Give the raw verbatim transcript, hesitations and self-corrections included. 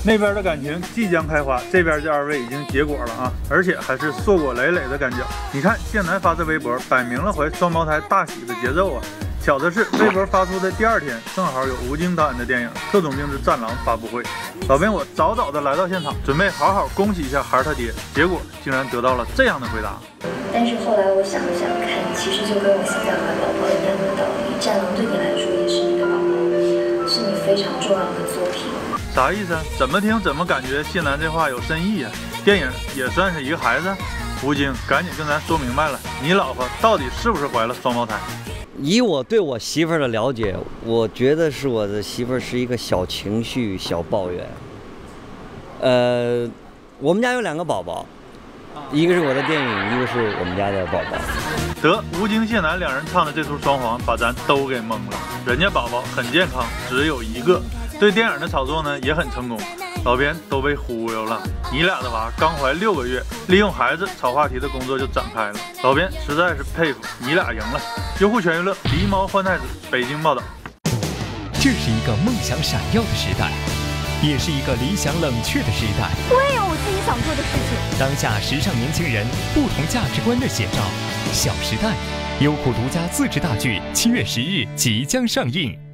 那边的感情即将开花，这边这二位已经结果了啊，而且还是硕果累累的感觉。你看谢楠发这微博，摆明了怀双胞胎大喜的节奏啊。巧的是，微博发出的第二天，正好有吴京导演的电影《特种兵之战狼》发布会。老编我早早的来到现场，准备好好恭喜一下孩儿他爹，结果竟然得到了这样的回答。 但是后来我想了想看，其实就跟我现在怀宝宝一样的道理，战狼对你来说也是你的宝宝，是你非常重要的作品。 啥意思？怎么听怎么感觉谢楠这话有深意啊？电影也算是一个孩子。吴京，赶紧跟咱说明白了，你老婆到底是不是怀了双胞胎？ 以我对我媳妇儿的了解，我觉得是我的媳妇儿是一个小情绪、小抱怨。呃，我们家有两个宝宝，一个是我的电影，一个是我们家的宝宝。 得，吴京谢楠两人唱的这出双簧，把咱都给懵了。人家宝宝很健康，只有一个。对电影的炒作呢也很成功，老编都被忽悠了。你俩的娃刚怀六个月，利用孩子炒话题的工作就展开了。老编实在是佩服，你俩赢了。优酷全娱乐，狸猫换太子，北京报道。 这是一个梦想闪耀的时代，也是一个理想冷却的时代。 我也有我自己想做的事情。 当下时尚年轻人不同价值观的写照，《小时代》，优酷独家自制大剧，七月十日即将上映。